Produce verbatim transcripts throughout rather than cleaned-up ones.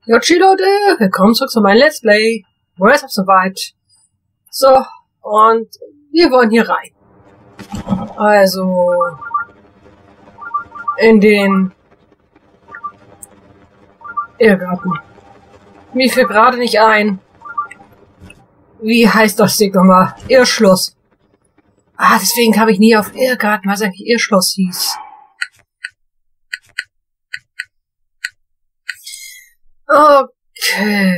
Yoshi Leute, willkommen zurück zu meinem Let's Play. Wo ist es soweit? So, und wir wollen hier rein. Also, in den Irrgarten. Mir fällt gerade nicht ein. Wie heißt das Ding nochmal? Irrschloss. Ah, deswegen habe ich nie auf Irrgarten, was eigentlich Irrschloss hieß. Okay.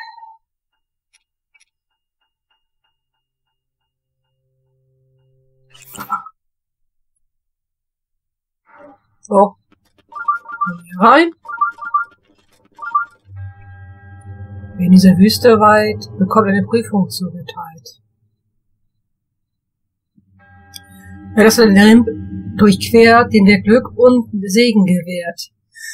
So. Hier rein. Wer in dieser Wüste weit, bekommt eine Prüfung zugeteilt. Wer das nimmt, durchquert, den der Glück und Segen gewährt.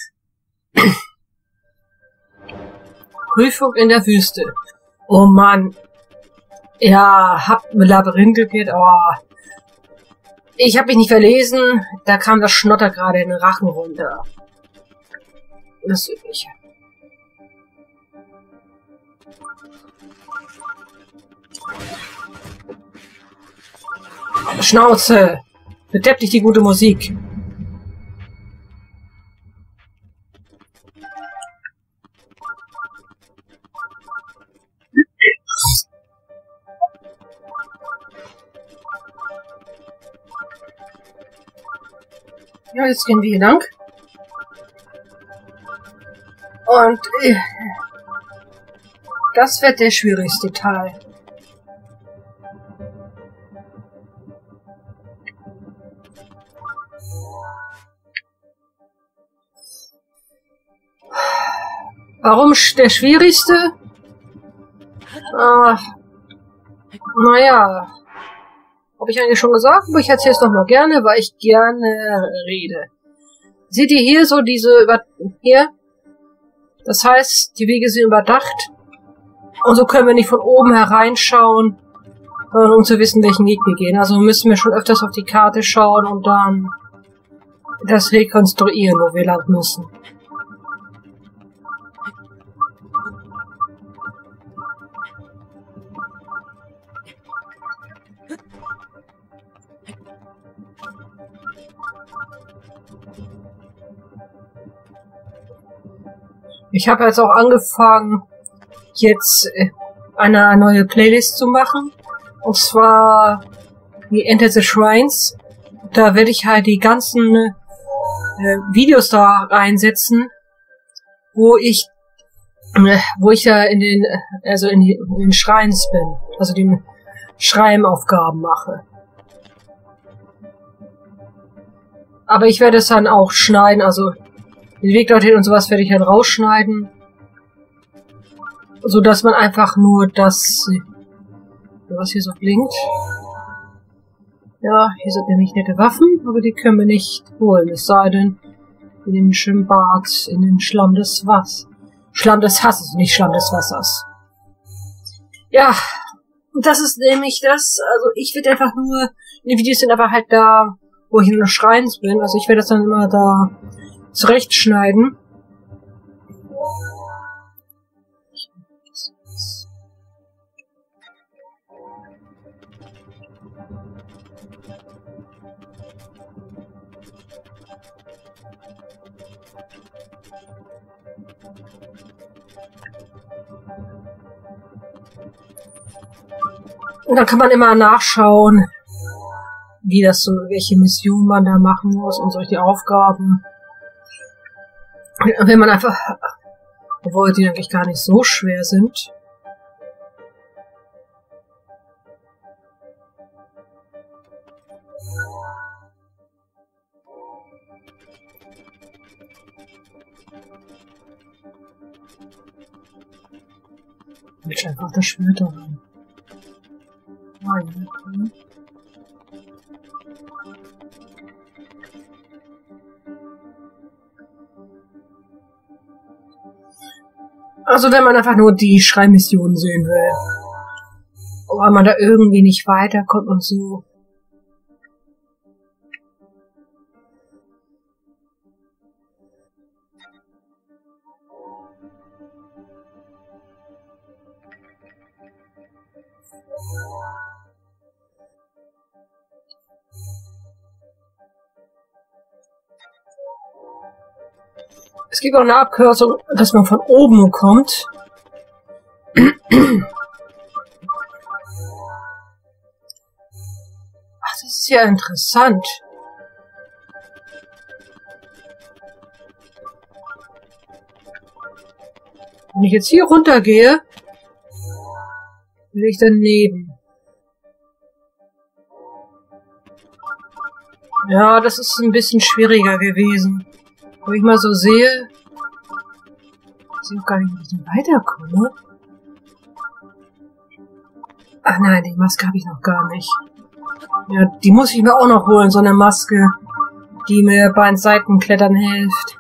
Prüfung in der Wüste. Oh Mann. Ja, hab ein Labyrinth geht, aber ich habe mich nicht verlesen. Da kam das Schnotter gerade in den Rachen runter. Das Übliche. Schnauze! Bedepp dich die gute Musik. Ja, jetzt gehen wir hier lang. Und äh, das wird der schwierigste Teil. Warum der schwierigste? Äh, naja. Habe ich eigentlich schon gesagt, aber ich erzähle es noch mal gerne, weil ich gerne rede. Seht ihr hier so diese über hier? Das heißt, die Wege sind überdacht. Und so können wir nicht von oben hereinschauen, um zu wissen, welchen Weg wir gehen. Also müssen wir schon öfters auf die Karte schauen und dann das rekonstruieren, wo wir lang müssen. Ich habe jetzt auch angefangen, jetzt eine neue Playlist zu machen. Und zwar die Enter the Shrines. Da werde ich halt die ganzen äh, Videos da reinsetzen, wo ich äh, wo ich ja in den also in, die, in den Shrines bin, also die Schreimaufgaben mache. Aber ich werde es dann auch schneiden, also den Weg dorthin und sowas werde ich dann rausschneiden. So dass man einfach nur das, was hier so blinkt. Ja, hier sind nämlich nette Waffen, aber die können wir nicht holen. Es sei denn, in den Schwimmbad, in den Schlamm des Wassers. Schlamm des Hasses, nicht Schlamm des Wassers. Ja, und das ist nämlich das, also ich werde einfach nur, die Videos sind aber halt da, wo ich in den Schreins bin. Also ich werde das dann immer da zurechtschneiden. Und dann kann man immer nachschauen, wie das so, welche Mission man da machen muss und solche Aufgaben. Wenn man einfach, obwohl die eigentlich gar nicht so schwer sind. Ich einfach das Schwert da rein. Nein, okay. Also wenn man einfach nur die Schreibmissionen sehen will. Weil man da irgendwie nicht weiterkommt und so. Es gibt auch eine Abkürzung, dass man von oben kommt. Ach, das ist ja interessant. Wenn ich jetzt hier runtergehe, bin ich daneben. Ja, das ist ein bisschen schwieriger gewesen. Wo ich mal so sehe, dass ich auch gar nicht ein bisschen weiterkomme. Ach nein, die Maske habe ich noch gar nicht. Ja, die muss ich mir auch noch holen, so eine Maske, die mir beim Seitenklettern hilft.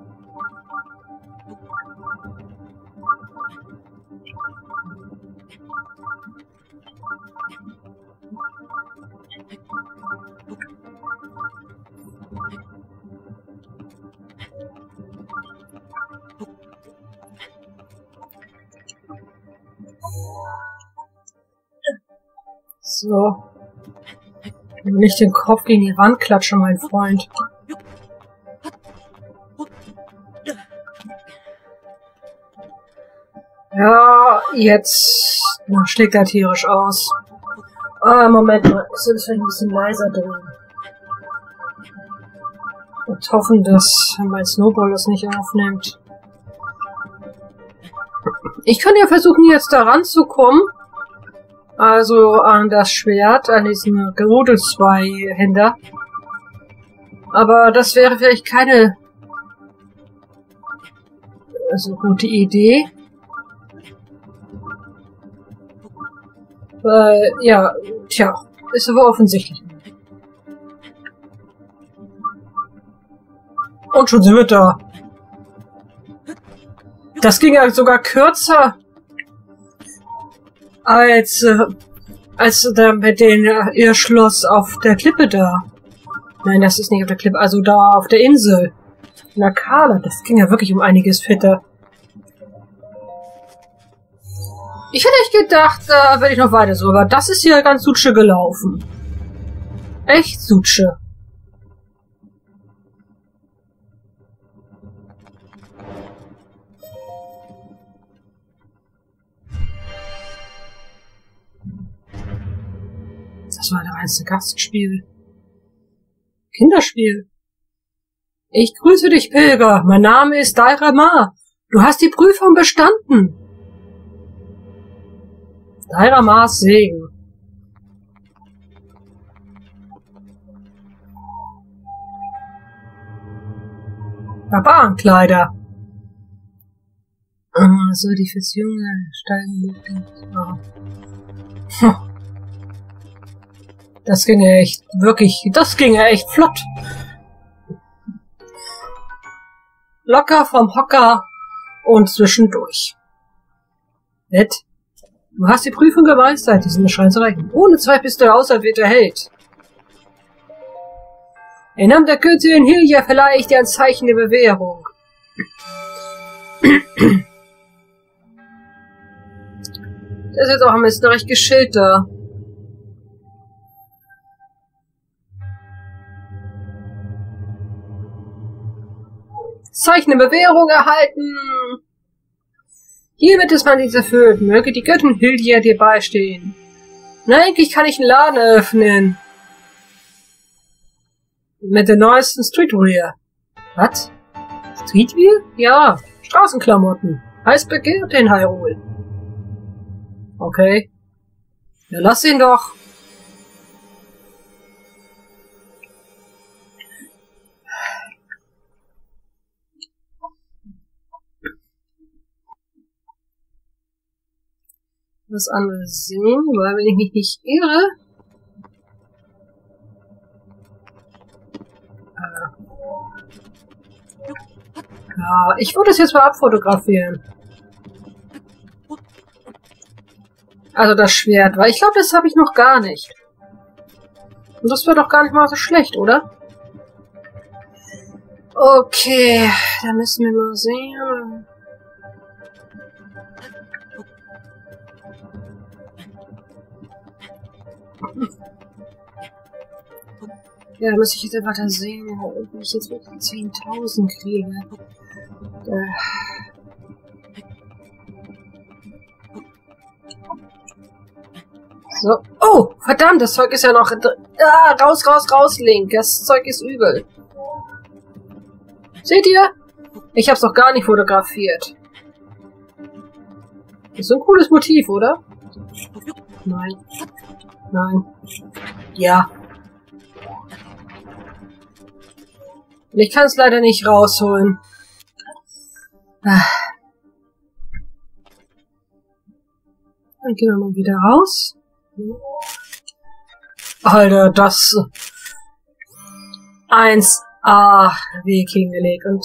So. Nicht den Kopf gegen die Wand klatschen, mein Freund. Ja, jetzt na, schlägt er tierisch aus. Ah, Moment mal. Ich soll das vielleicht ein bisschen leiser drehen. Und hoffen, dass mein Snowball das nicht aufnimmt. Ich kann ja versuchen, jetzt da ranzukommen. Also an das Schwert, an diesen Gerudel-Zweihänder. Aber das wäre vielleicht keine also gute Idee. Weil, ja, tja, ist aber offensichtlich. Und schon sind wir da. Das ging ja sogar kürzer als äh, als da mit den äh, ihr Schloss auf der Klippe da. Nein, das ist nicht auf der Klippe, also da auf der Insel. Na Kala, das ging ja wirklich um einiges fitter. Ich hätte echt gedacht, da werde ich noch weiter so, aber das ist hier ganz sutsche gelaufen. Echt sutsche. Das war der reinste Gastspiel. Kinderspiel. Ich grüße dich, Pilger. Mein Name ist Daira Ma. Du hast die Prüfung bestanden. Daira Ma's Segen. Barbarenkleider. Ah, so die fürs Junge steigen. Oh. Das ging ja echt, wirklich, das ging ja echt flott. Locker vom Hocker und zwischendurch. Nett. Du hast die Prüfung gemeistert, diesen Schein zu reichen. Ohne Zweifel bist du der auserwählte Held. Im Namen der Königin Hylia verleihe ich dir ein Zeichen der Bewährung. Das ist jetzt auch ein bisschen recht geschillt da. Zeichen der Bewährung erhalten. Hiermit ist man dies erfüllt. Möge die Göttin Hylia dir beistehen. Na, endlich kann ich einen Laden eröffnen. Mit der neuesten Streetwear. Was? Streetwear? Ja, Straßenklamotten. Heiß begehrt in Hyrule. Okay. Ja, lass ihn doch. Das andere sehen, weil wenn ich mich nicht irre. Äh, ja, ich würde es jetzt mal abfotografieren. Also das Schwert, weil ich glaube, das habe ich noch gar nicht. Und das wäre doch gar nicht mal so schlecht, oder? Okay, da müssen wir mal sehen. Ja, da muss ich jetzt einfach da sehen, wie ich jetzt wirklich zehntausend kriege. Äh. So. Oh, verdammt, das Zeug ist ja noch... Ah, raus, raus, raus, Link. Das Zeug ist übel. Seht ihr? Ich hab's doch gar nicht fotografiert. Ist so ein cooles Motiv, oder? Nein. Nein. Ja. Ich kann es leider nicht rausholen. Dann gehen wir mal wieder raus. Alter, das... eins A Weg hingelegt. Und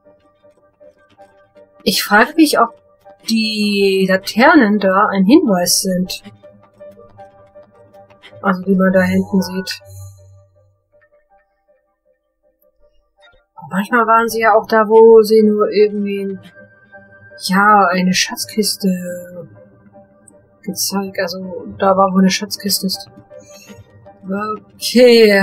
ich frage mich, ob die Laternen da ein Hinweis sind. Also, wie man da hinten sieht. Manchmal waren sie ja auch da, wo sie nur irgendwie, ja, eine Schatzkiste gezeigt. Also, da war, wo eine Schatzkiste ist. Okay.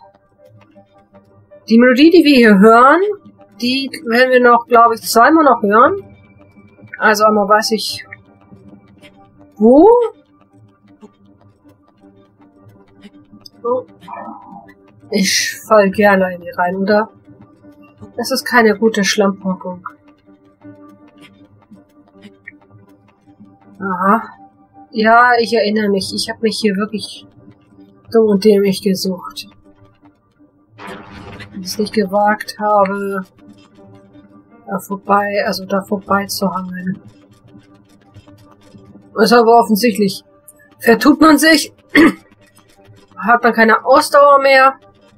Die Melodie, die wir hier hören, die werden wir noch, glaube ich, zweimal noch hören. Also, einmal weiß ich, wo. Oh. Ich fall gerne in die rein, oder? Das ist keine gute Schlammpackung. Aha. Ja, ich erinnere mich. Ich habe mich hier wirklich dumm und dämlich gesucht. Ich es nicht gewagt habe, da vorbei, also da vorbei zu hangeln. Ist aber offensichtlich. Vertut man sich, hat man keine Ausdauer mehr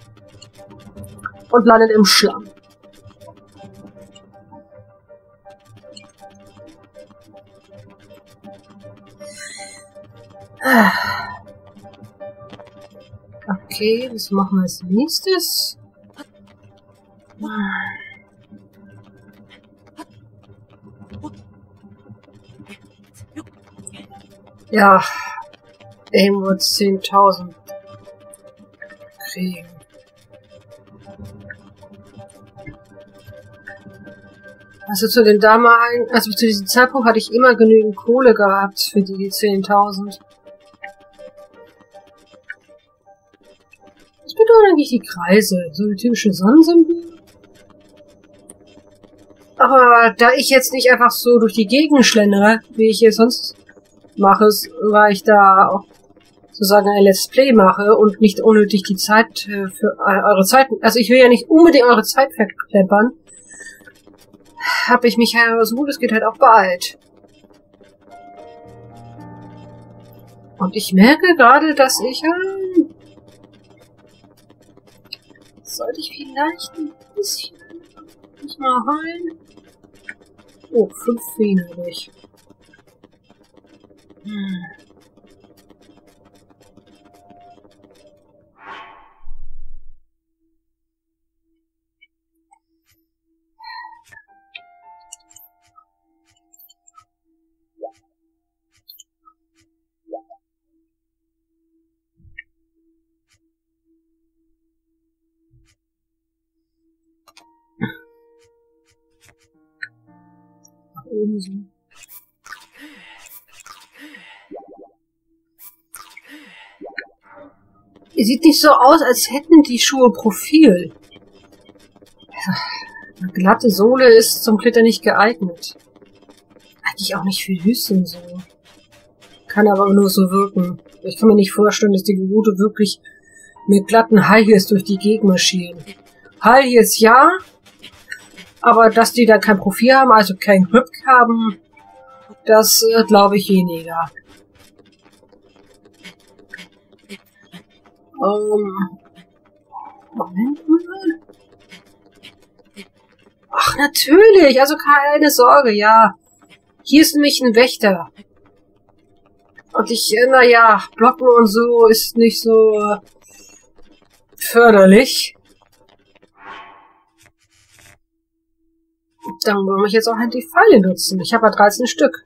und landet im Schlamm. Okay, was machen wir als nächstes? Ja, irgendwo zehntausend kriegen. Also zu den damaligen, also zu diesem Zeitpunkt hatte ich immer genügend Kohle gehabt für die zehntausend. Was bedeuten eigentlich die Kreise? So eine typische Sonnensymbol? Aber da ich jetzt nicht einfach so durch die Gegend schlendere, wie ich es sonst mache, weil ich da auch sozusagen ein Let's Play mache und nicht unnötig die Zeit für eure Zeit, also ich will ja nicht unbedingt eure Zeit verkleppern, habe ich mich ja so gut es geht halt auch beeilt. Und ich merke gerade, dass ich äh, sollte ich vielleicht ein bisschen nicht mal heilen. Oh, fünf Feen habe ich. Hm. Oben so. Ihr sieht nicht so aus, als hätten die Schuhe Profil. Eine glatte Sohle ist zum Klettern nicht geeignet. Eigentlich auch nicht für Hüsten so. Kann aber nur so wirken. Ich kann mir nicht vorstellen, dass die Gute wirklich mit glatten High Heels durch die Gegend marschieren. High Heels ja, aber dass die da kein Profil haben, also kein Grip haben, das äh, glaube ich weniger. Ähm, Moment mal. Ach, natürlich, also keine Sorge, ja. Hier ist nämlich ein Wächter. Und ich, äh, naja, blocken und so ist nicht so äh, förderlich. Dann wollen wir jetzt auch halt die Pfeile nutzen. Ich habe ja dreizehn Stück.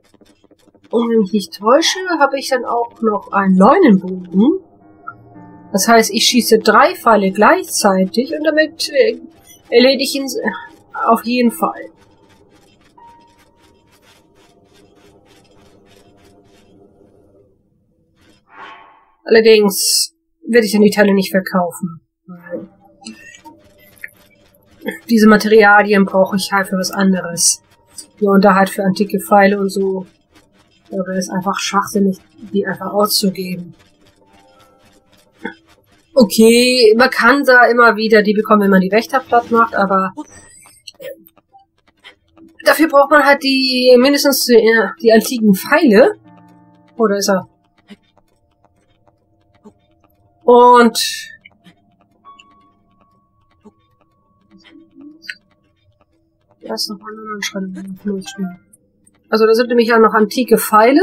Und wenn ich nicht täusche, habe ich dann auch noch einen Leunenbogen. Das heißt, ich schieße drei Pfeile gleichzeitig und damit äh, erledige ich ihn auf jeden Fall. Allerdings werde ich dann die Teile nicht verkaufen. Diese Materialien brauche ich halt für was anderes. Ja, und da halt für antike Pfeile und so. Da wäre es einfach schwachsinnig, die einfach auszugeben. Okay, man kann da immer wieder die bekommen, wenn man die Wächter platt macht, aber dafür braucht man halt die mindestens die, die antiken Pfeile. Oh, da ist er. Und da ist noch ein anderer Schrein. Also da sind nämlich auch noch antike Pfeile,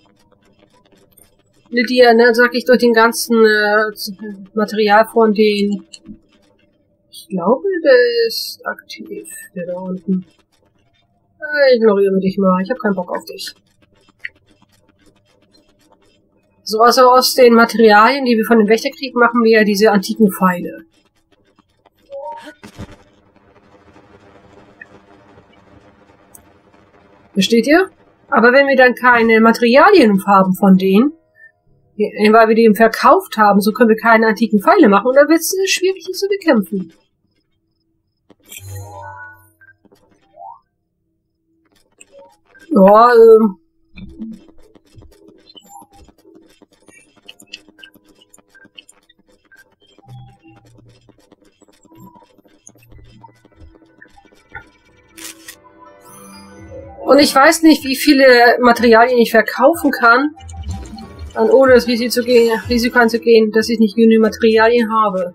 die ja, ne, sag ich, durch den ganzen äh, Material von den... Ich glaube, der ist aktiv, der da unten. Äh, ignoriere dich mal, ich habe keinen Bock auf dich. So, also aus den Materialien, die wir von dem Wächterkrieg machen, wir ja diese antiken Pfeile. Versteht ihr? Aber wenn wir dann keine Materialien haben von denen, weil wir die eben verkauft haben, so können wir keine antiken Pfeile machen und dann wird es schwierig, die zu bekämpfen. Ja, ähm... Und ich weiß nicht, wie viele Materialien ich verkaufen kann, dann ohne das Risiko, zu gehen, Risiko einzugehen, dass ich nicht genügend Materialien habe.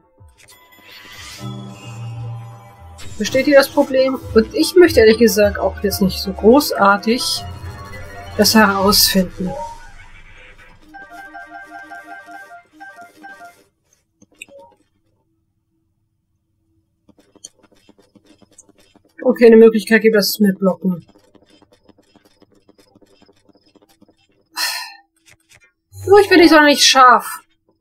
Versteht ihr das Problem? Und ich möchte ehrlich gesagt auch jetzt nicht so großartig das herausfinden. Okay, eine Möglichkeit gibt es mit Blocken. Nur ich bin nicht so nicht scharf.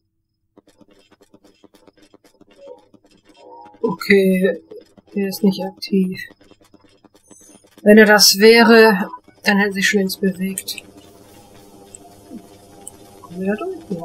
Okay, er ist nicht aktiv. Wenn er das wäre, dann hätte er sich schon längst bewegt. Kommen wir da durch? Ja.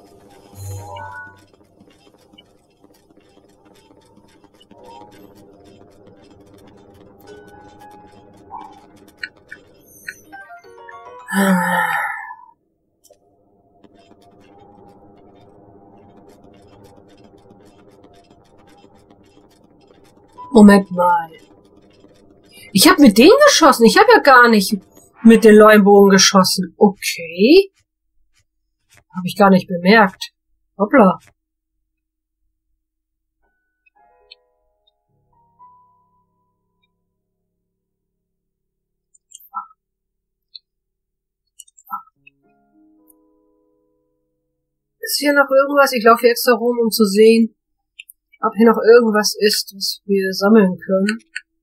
Moment mal. Ich habe mit denen geschossen. Ich habe ja gar nicht mit den Leuenbogen geschossen. Okay. Habe ich gar nicht bemerkt. Hoppla. Ist hier noch irgendwas? Ich laufe hier extra rum, um zu sehen, ob hier noch irgendwas ist, was wir sammeln können.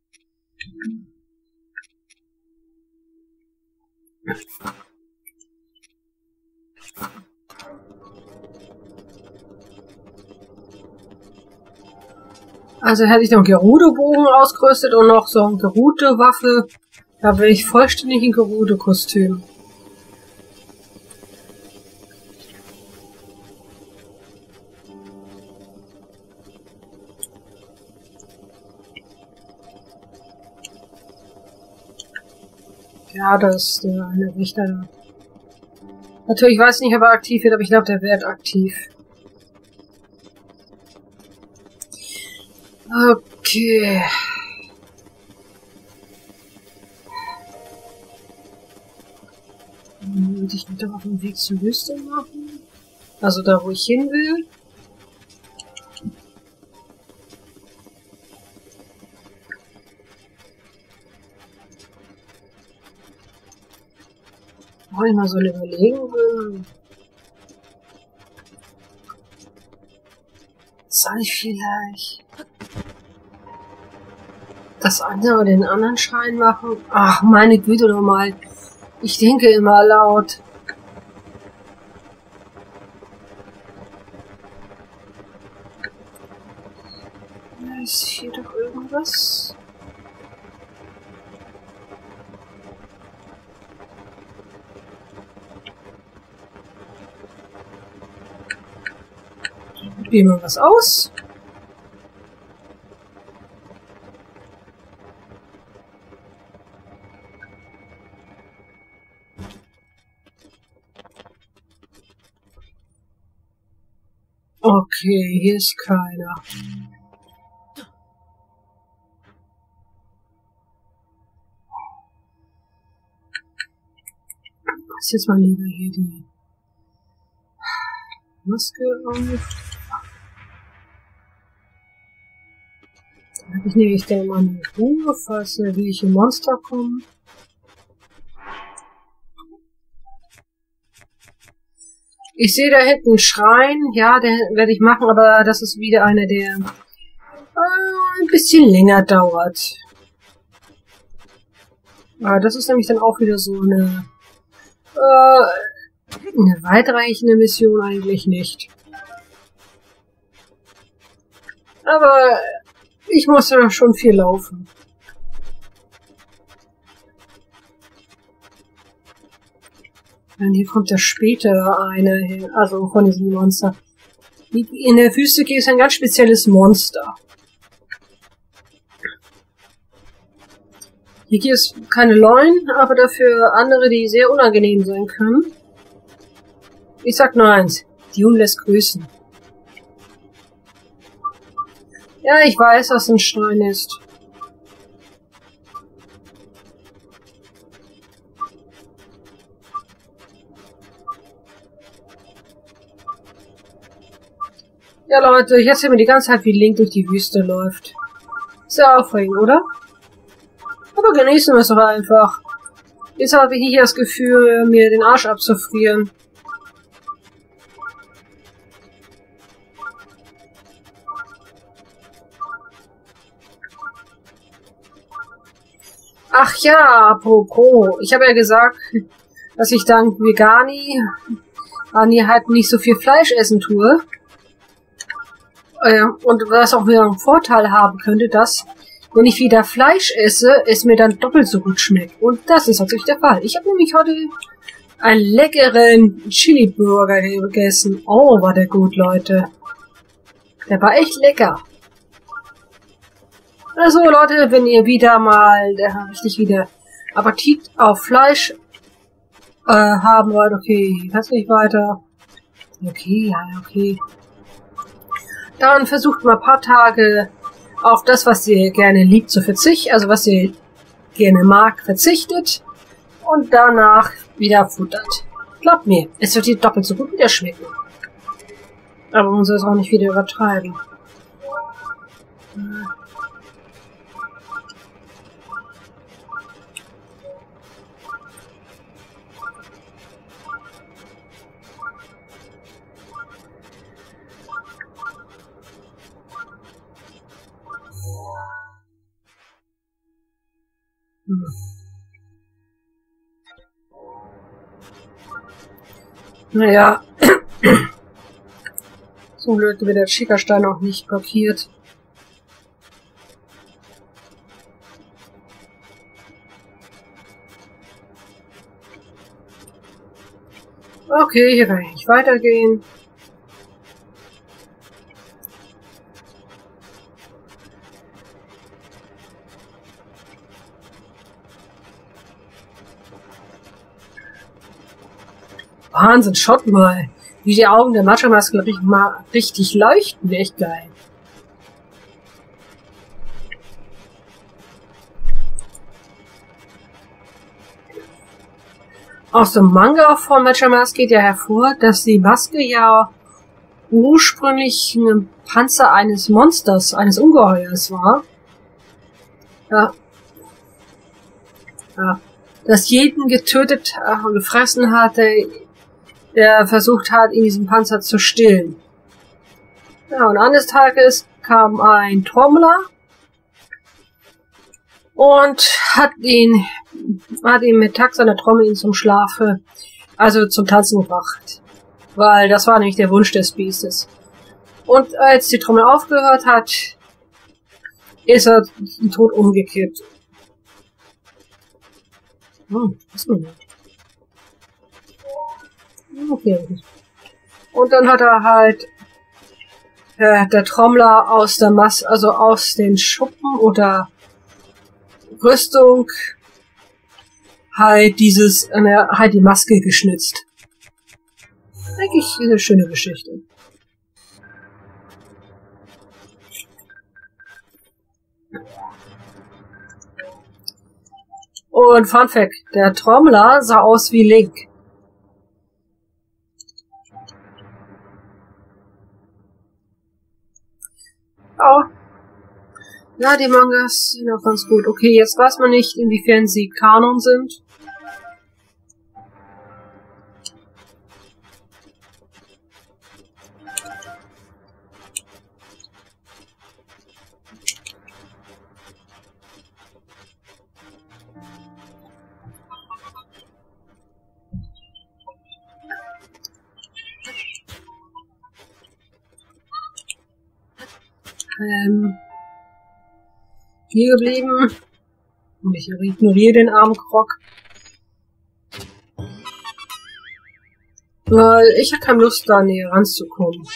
Also hätte ich noch einen Gerudo-Bogen ausgerüstet und noch so eine Gerudo-Waffe. Da wäre ich vollständig in Gerudo-Kostüm. Ja, das ist der eine Richter. Natürlich weiß ich nicht, ob er aktiv wird, aber ich glaube, der wird aktiv. Okay. Dann würde ich mich doch auf den Weg zur Wüste machen. Also da, wo ich hin will. Wo ich mal so überlegen will. Soll ich vielleicht das andere, den anderen Schein machen? Ach, meine Güte nochmal. Ich denke immer laut. ist hier doch irgendwas? Probieren wir was aus. Okay, hier ist keiner. Ist jetzt mal lieber hier die Maske auf. Dann habe ich nämlich dann mal eine Ruhe, falls welche Monster kommen. Ich sehe da hinten einen Schrein. Ja, den werde ich machen, aber das ist wieder einer, der äh, ein bisschen länger dauert. Aber das ist nämlich dann auch wieder so eine, äh, eine weitreichende Mission eigentlich nicht. Aber ich muss ja schon viel laufen. Und hier kommt ja später eine hin, also von diesem Monster. In der Wüste gibt es ein ganz spezielles Monster. Hier gibt es keine Leunen, aber dafür andere, die sehr unangenehm sein können. Ich sag nur eins, Dune lässt grüßen. Ja, ich weiß, dass ein Stein ist. Ja, Leute, jetzt sehen wir die ganze Zeit, wie Link durch die Wüste läuft. Sehr aufregend, oder? Aber genießen wir es doch einfach. Jetzt habe ich nicht das Gefühl, mir den Arsch abzufrieren. Ach ja, apropos. Ich habe ja gesagt, dass ich dank Vegani Ani halt nicht so viel Fleisch essen tue. Und was auch wieder einen Vorteil haben könnte, dass, wenn ich wieder Fleisch esse, es mir dann doppelt so gut schmeckt. Und das ist natürlich der Fall. Ich habe nämlich heute einen leckeren Chili-Burger gegessen. Oh, war der gut, Leute. Der war echt lecker. Also, Leute, wenn ihr wieder mal äh, richtig wieder Appetit auf Fleisch äh, haben wollt, okay, kannst nicht weiter. Okay, ja, okay. Dann versucht mal ein paar Tage auf das, was ihr gerne liebt, zu verzichten, also was ihr gerne mag, verzichtet und danach wieder futtert. Glaubt mir, es wird dir doppelt so gut wieder schmecken. Aber man soll es auch nicht wieder übertreiben. Hm. Naja, zum Glück wird der Schickerstein auch nicht blockiert. Okay, hier kann ich nicht weitergehen. Wahnsinn, schaut mal, wie die Augen der Matcha-Maske richtig leuchten. Echt geil. Aus dem Manga von Matcha-Maske geht ja hervor, dass die Maske ja ursprünglich ein Panzer eines Monsters, eines Ungeheuers war. Ja. Ja. Das jeden getötet und gefressen hatte, der versucht hat, in diesem Panzer zu stillen. Ja, und eines Tages kam ein Trommler und hat ihn, hat ihn mit Takt seiner Trommel ihn zum Schlafe, also zum Tanzen gebracht. Weil das war nämlich der Wunsch des Biestes. Und als die Trommel aufgehört hat, ist er tot umgekippt. Hm, was denn? Okay. Und dann hat er halt äh, der Trommler aus der Masse, also aus den Schuppen oder Rüstung halt dieses, äh, halt die Maske geschnitzt. Eigentlich eine schöne Geschichte. Und Fun Fact, der Trommler sah aus wie Link. Oh. Ja, die Mangas sind auch ganz gut. Okay, jetzt weiß man nicht, inwiefern sie Kanon sind. Ähm, hier geblieben. Und ich ignoriere den armen Krog. Weil ich habe keine Lust, da näher ranzukommen.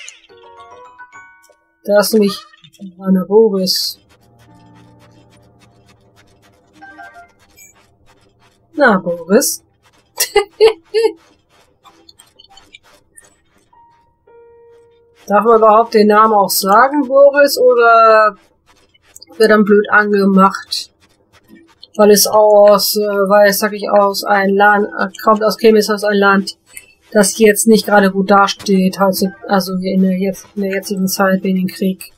Da ist nämlich Anna Boris. Na, Boris. Darf man überhaupt den Namen auch sagen, Boris, oder wird dann blöd angemacht? Weil es aus, äh, weil es, sag ich, aus ein Land, äh, kommt aus Chemis, aus ein Land, das jetzt nicht gerade gut dasteht, also, also in der, jetzt, in der jetzigen Zeit wegen dem Krieg.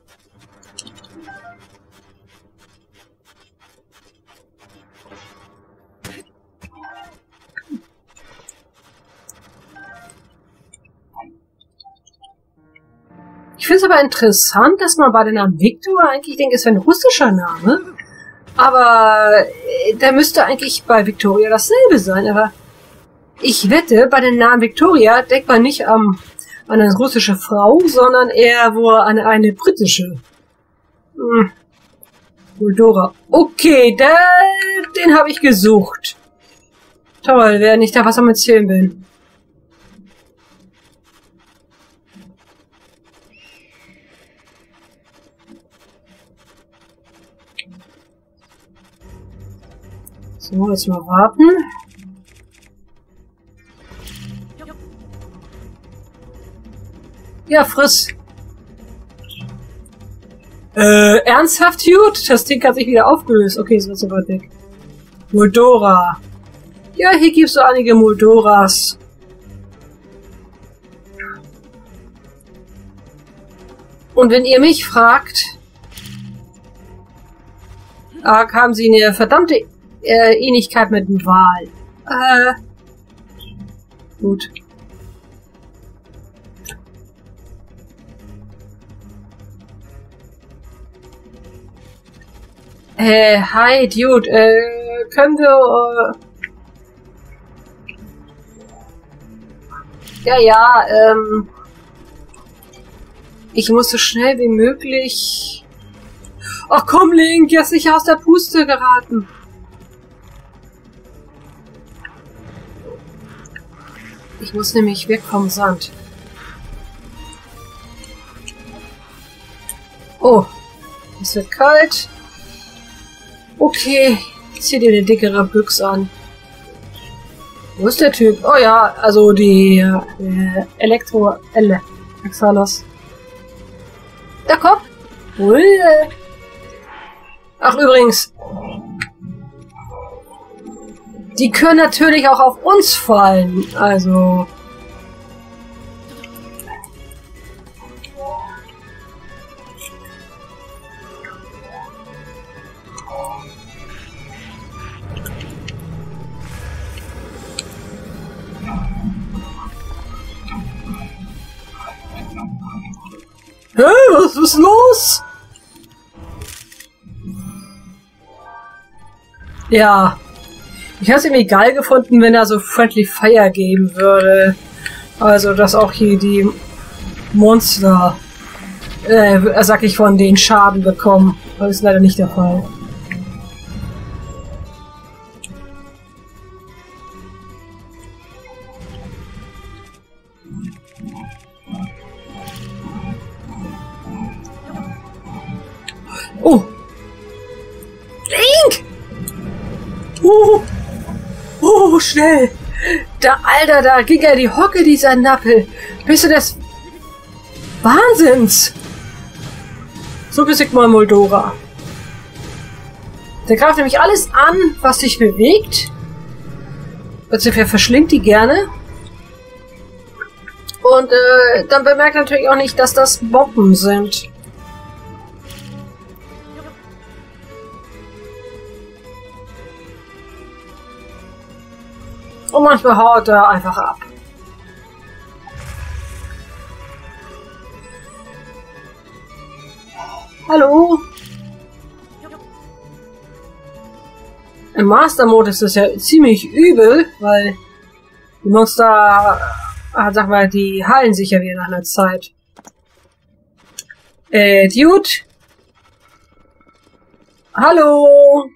Ich finde es aber interessant, dass man bei dem Namen Victor eigentlich denkt, es wäre ein russischer Name. Aber äh, da müsste eigentlich bei Victoria dasselbe sein. Aber ich wette, bei dem Namen Victoria denkt man nicht ähm, an eine russische Frau, sondern eher wohl an eine britische. Hm. Uldora. Okay, der, den habe ich gesucht. Toll, während ich da was am Erzählen bin. So, jetzt mal warten. Ja, friss. Äh, ernsthaft, Dude? Das Ding hat sich wieder aufgelöst. Okay, es wird so weit weg. Moldora. Ja, hier gibt's so einige Moldoras. Und wenn ihr mich fragt, haben sie eine verdammte Äh, Ähnlichkeit mit dem Wal. Äh. Gut. Äh, hi, Dude. Äh, können wir, äh Ja, ja, ähm... ich muss so schnell wie möglich... Ach komm, Link, jetzt nicht aus der Puste geraten. Ich muss nämlich weg vom Sand. Oh, es wird kalt. Okay, zieh dir eine dickere Büchse an. Wo ist der Typ? Oh ja, also die äh, Elektro... Elle. Exalos. Da kommt. Ui. Ach übrigens. Die können natürlich auch auf uns fallen. Also... Hä, was ist los? Ja. Ich hätte es irgendwie geil gefunden, wenn er so Friendly Fire geben würde. Also, dass auch hier die Monster äh, sag ich, von den Schaden bekommen. Das ist leider nicht der Fall. Oh! Link! Oh! Oh, schnell! Da, Alter, da ging er die Hocke, dieser Nappel. Bist du des Wahnsinns? So besiegt mal Moldora. Der greift nämlich alles an, was sich bewegt. Beziehungsweise verschlingt die gerne. Und äh, dann bemerkt er natürlich auch nicht, dass das Bomben sind. Und manchmal haut er einfach ab. Hallo? Im Master-Mode ist das ja ziemlich übel, weil die Monster, äh, sag mal, die heilen sich ja wieder nach einer Zeit. Äh, Dude? Hallo?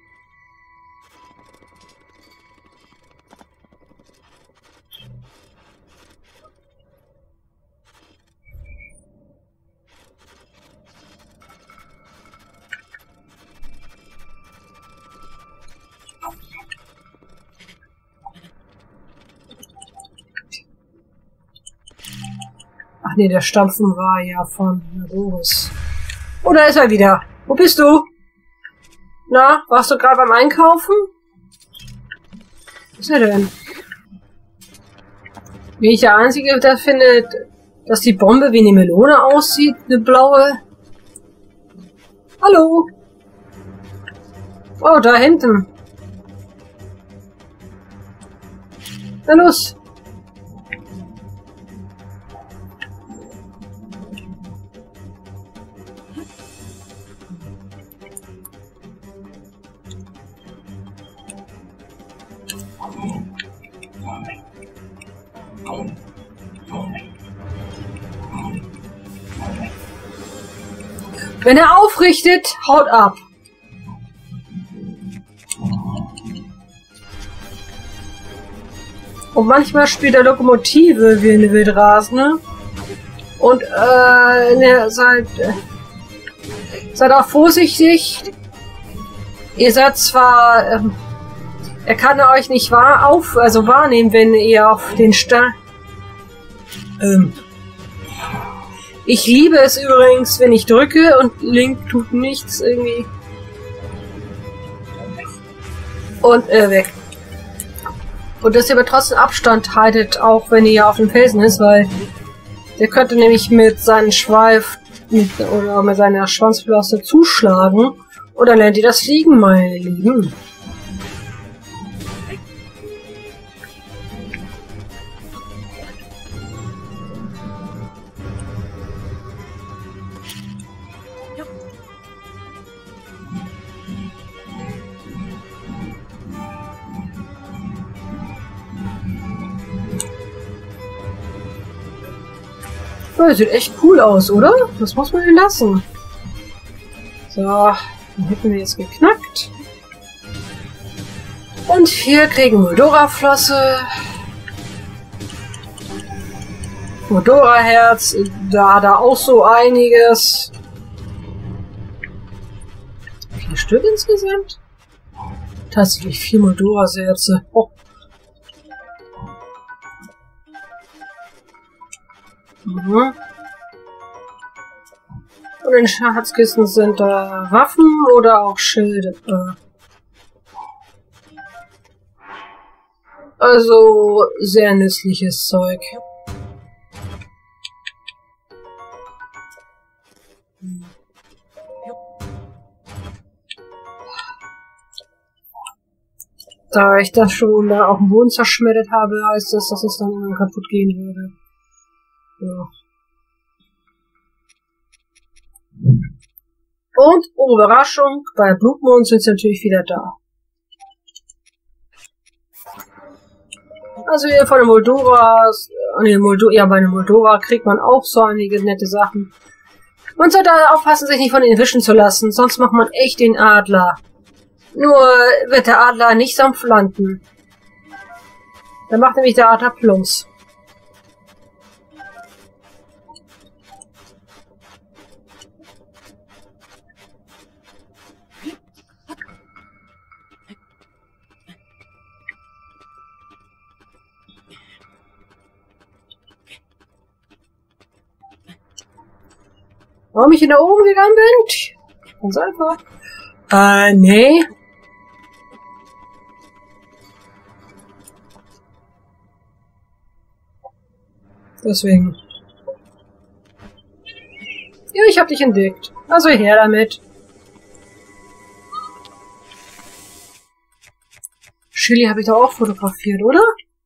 Ach nee, der Stampfen war ja von Boris. Oh, da ist er wieder. Wo bist du? Na, warst du gerade beim Einkaufen? Was ist er denn? Bin ich der Einzige, der findet, dass die Bombe wie eine Melone aussieht? Eine blaue? Hallo? Oh, da hinten. Na los. Wenn er aufrichtet, haut ab. Und manchmal spielt er Lokomotive wie eine Wildrasende. Und äh, ne, seid, seid auch vorsichtig. Ihr seid zwar, ähm, er kann euch nicht wahr auf, also wahrnehmen, wenn ihr auf den Stein. Ähm, Ich liebe es übrigens, wenn ich drücke und Link tut nichts irgendwie. Und äh, weg. Und dass ihr aber trotzdem Abstand haltet, auch wenn ihr auf dem Felsen ist, weil der könnte nämlich mit seinem Schweif mit, oder mit seiner Schwanzflosse zuschlagen. Und dann lernt ihr das Fliegen, meine Lieben. Das sieht echt cool aus, oder? Das muss man ihn lassen. So, dann hätten wir jetzt geknackt. Und hier kriegen Moldora-Flosse. Moldora-Herz, da hat er auch so einiges. Vier Stück insgesamt? Tatsächlich vier Moldora-Herze. Oh. Mhm. Und in Schatzkisten sind da Waffen oder auch Schilde. Also sehr nützliches Zeug. Da ich das schon da auf dem Boden zerschmettert habe, heißt das, dass es dann immer kaputt gehen würde. Ja. Und, oh Überraschung, bei Blutmond sind sie natürlich wieder da. Also hier von den Moldoras, nee, Moldo ja, bei den Moldora kriegt man auch so einige nette Sachen. Man sollte aufpassen, sich nicht von ihnen wischen zu lassen, sonst macht man echt den Adler. Nur wird der Adler nicht sanft landen. Dann macht nämlich der Adler Plumps. Warum ich nach oben gegangen bin? Ganz einfach. Äh, nee. Deswegen. Ja, ich hab dich entdeckt. Also her damit. Chili habe ich doch auch fotografiert, oder?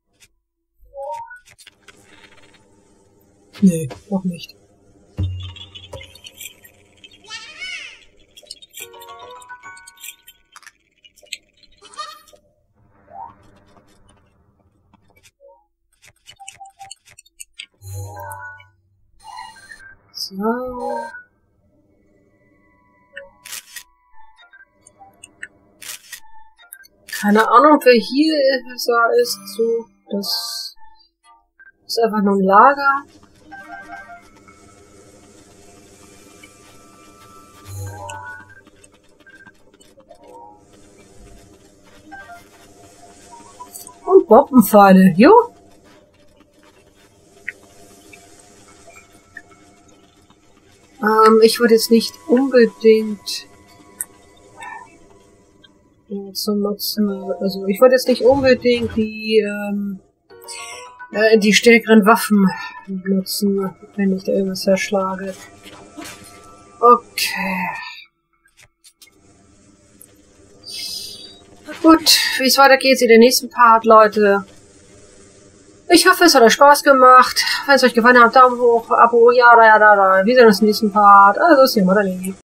Nee, noch nicht. So. Keine Ahnung, wer hier ist. So, das ist einfach nur ein Lager. Und Bombenpfeile, jo. Ähm, ich würde jetzt nicht unbedingt äh, zu nutzen, also ich würde jetzt nicht unbedingt die, ähm, äh, die stärkeren Waffen nutzen, wenn ich da irgendwas zerschlage. Okay. Gut, wie es weitergeht, in den nächsten Part, Leute. Ich hoffe, es hat euch Spaß gemacht. Wenn es euch gefallen hat, Daumen hoch, Abo, ja, da, ja, da, da. Wir sehen uns im nächsten Part. Also, ist hier Modellini.